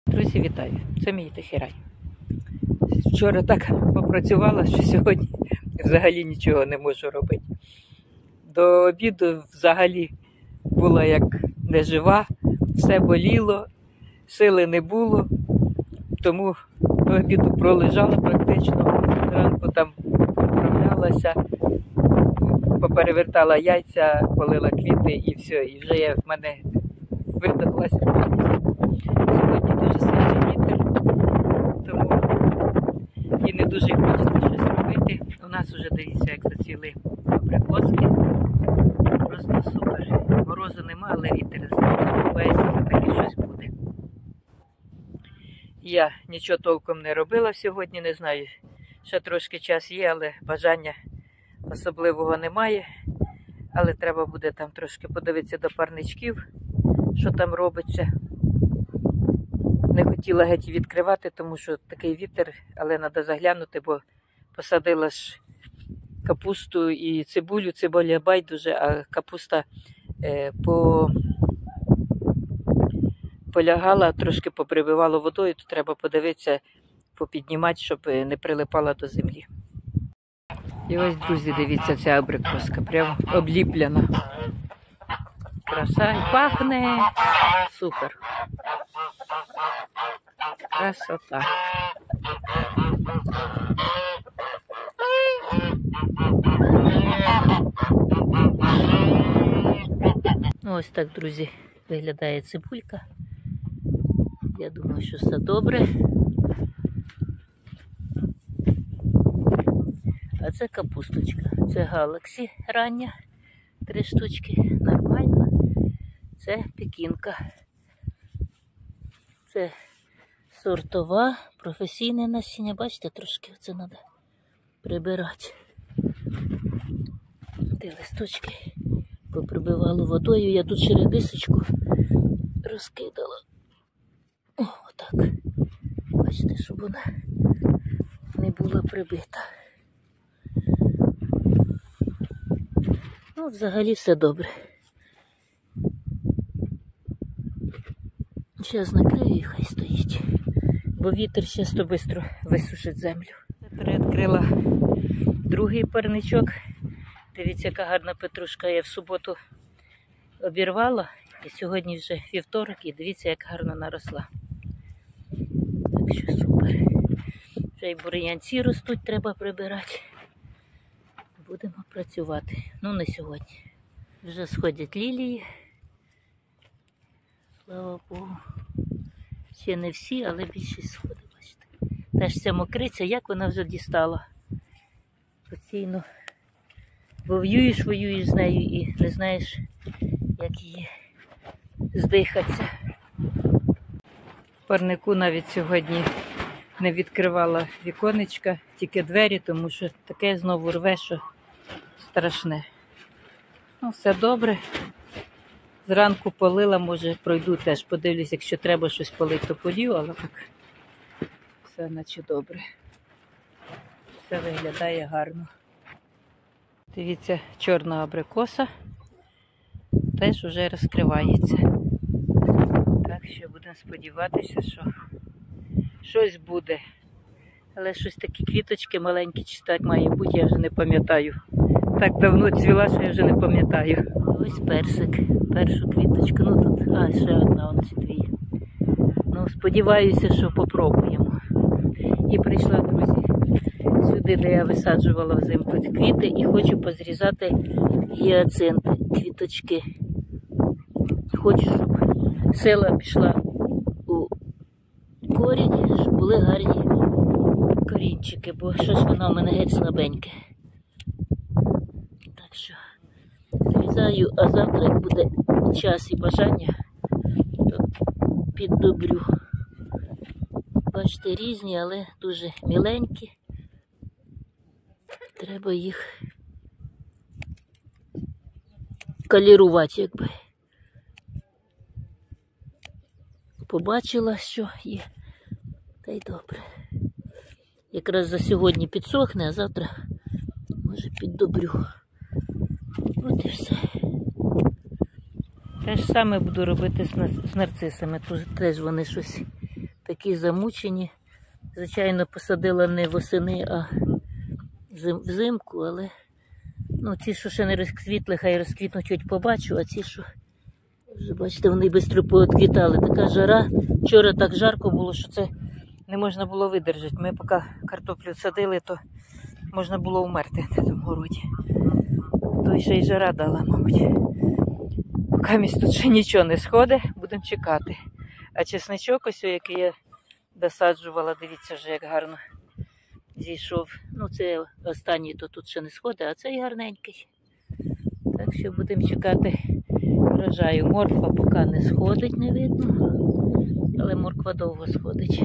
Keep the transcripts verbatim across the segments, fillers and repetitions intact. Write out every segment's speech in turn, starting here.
Друзі, вітаю! Це мій тихий рай. Вчора так попрацювала, що сьогодні взагалі нічого не можу робити. До обіду взагалі була як нежива, все боліло, сили не було, тому до обіду пролежала практично, зранку там поправлялася, поперевертала яйця, полила квіти і все, і вже я в мене видохлася. Сьогодні дуже свіжий вітер, тому і не дуже хочеться щось робити. У нас вже, дивіться, як зацвіли абрикоски. Просто супер. Морозу нема, але вітер сподівається, таке щось буде. Я нічого толком не робила сьогодні, не знаю, ще трошки час є, але бажання особливого немає. Але треба буде там трошки подивитися до парничків, що там робиться. Не хотіла геть відкривати, тому що такий вітер, але треба заглянути, бо посадила ж капусту і цибулю, цибуля байдуже, а капуста е, по... полягала, трошки поприбивала водою, то треба подивитися, попіднімати, щоб не прилипала до землі. І ось, друзі, дивіться, ця абрикоска, прямо обліплена. Краса і пахне. Супер. Красота. Ось так, друзі, виглядає цибулька. Я думаю, що все добре. А це капусточка. Це галаксі рання. Три штучки. Нормально. Це пекінка. Це сортова, професійне насіння. Бачите, трошки це треба прибирати. Де листочки поприбивало водою. Я тут ще редисочку розкидала. О, отак. Бачите, щоб вона не була прибита. Ну, взагалі все добре. Зараз накрию і хай стоїть. Бо вітер зараз то швидко висушить землю. Переоткрила другий парничок. Дивіться, яка гарна петрушка. Я в суботу обірвала. І сьогодні вже вівторок. І дивіться, як гарно наросла. Так що супер. Вже й бур'янці ростуть, треба прибирати. Будемо працювати. Ну, не сьогодні. Вже сходять лілії. Слава Богу. Ще не всі, але більшість сходить, бачите. Теж ця мокриця, як вона вже дістала. Постійно воюєш, воюєш з нею і не знаєш, як її здихатися. В парнику навіть сьогодні не відкривала віконечка, тільки двері, тому що таке знову рве, що страшне. Ну, все добре. Зранку полила, може пройду теж, подивлюсь, якщо треба щось полити, то полью, але так все наче добре. Все виглядає гарно. Дивіться, чорна абрикоса теж вже розкривається. Так що будемо сподіватися, що щось буде. Але щось такі квіточки маленькі, чи так має бути, я вже не пам'ятаю. Так давно цвіла, що я вже не пам'ятаю. Ось персик, першу квіточку, ну тут, а, ще одна, он ці дві. Ну, сподіваюся, що попробуємо. І прийшла, друзі, сюди, де я висаджувала взимку квіти, і хочу позрізати гіацинти, квіточки. Хочу, щоб сила пішла у корінь, щоб були гарні корінчики, бо щось воно в мене геть слабеньке. Так що зрізаю, а завтра, як буде час і бажання, то піддобрю. Бачите, різні, але дуже міленькі. Треба їх калірувати, якби. Побачила, що є, та й добре. Якраз за сьогодні підсохне, а завтра, може, піддобрю. От і все. Те ж саме буду робити з нарцисами. Теж вони щось такі замучені. Звичайно, посадила не восени, а взимку, але ну, ці, що ще не розквітли, хай розквітнуть, хоч побачу, а ці, що вже, бачите, вони швидко поотквітали. Така жара. Вчора так жарко було, що це не можна було видержати. Ми поки картоплю садили, то можна було вмерти на цьому городі. То ще й жара дала, мабуть. Поки місць тут ще нічого не сходить, будемо чекати. А чесничок ось, який я досаджувала, дивіться вже, як гарно зійшов. Ну, це останній, то тут ще не сходить, а цей гарненький. Так що будемо чекати врожаю. Морква поки не сходить, не видно. Але морква довго сходить.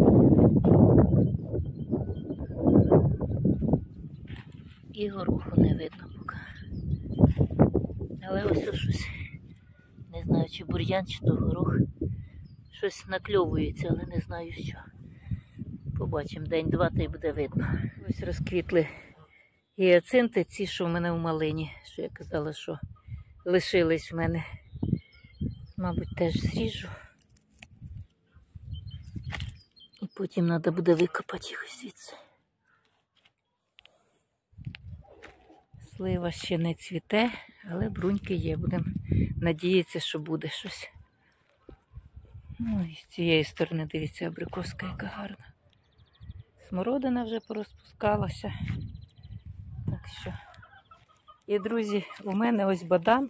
І гороху не видно поки. Але ось щось, не знаю, чи бур'ян, чи то горох. Щось накльовується, але не знаю що. Побачимо день-два, та й буде видно. Ось розквітли гіацинти, ці, що в мене в малині, що я казала, що лишились в мене. Мабуть, теж зріжу. І потім треба буде викопати їх звідси. Слива ще не цвіте, але бруньки є. Будемо надіятися, що буде щось. Ну і з цієї сторони, дивіться, абрикоска яка гарна. Смородина вже порозпускалася. Так що. І, друзі, у мене ось бадан.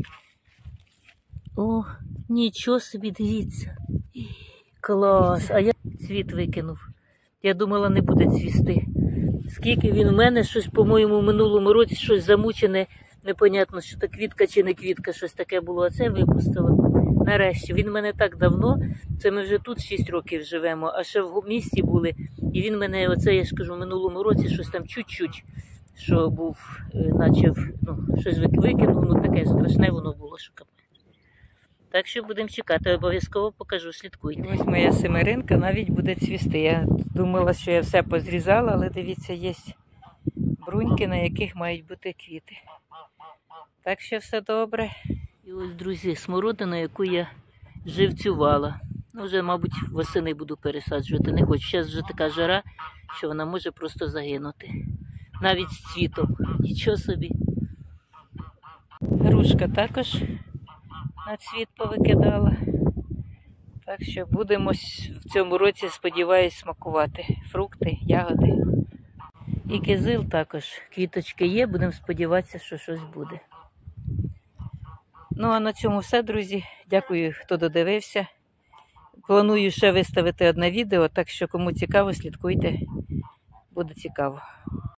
О, нічого собі, дивіться. Клас. А я цвіт викинув. Я думала, не буде цвісти. Скільки він у мене, щось, по-моєму, в минулому році щось замучене. Непонятно, що це квітка чи не квітка, щось таке було. А це випустило. Нарешті. Він в мене так давно. Це ми вже тут шість років живемо, а ще в місті були. І він мене, оце, я ж кажу, в минулому році щось там чуть-чуть, що був, наче, ну, щось викинув, ну таке страшне воно було, що капець. Так що будемо чекати, обов'язково покажу, слідкуйте. Ось моя семеринка навіть буде цвісти. Я думала, що я все позрізала, але дивіться, є бруньки, на яких мають бути квіти. Так що все добре. І ось, друзі, смородина, яку я живцювала. Ну, вже, мабуть, восени буду пересаджувати. Не хочу. Зараз вже така жара, що вона може просто загинути. Навіть з цвітом. Нічого собі. Грушка також на цвіт повикидала. Так що будемо в цьому році, сподіваюсь, смакувати фрукти, ягоди. І кизил також. Квіточки є, будемо сподіватися, що щось буде. Ну, а на цьому все, друзі. Дякую, хто додивився. Планую ще виставити одне відео, так що кому цікаво, слідкуйте. Буде цікаво.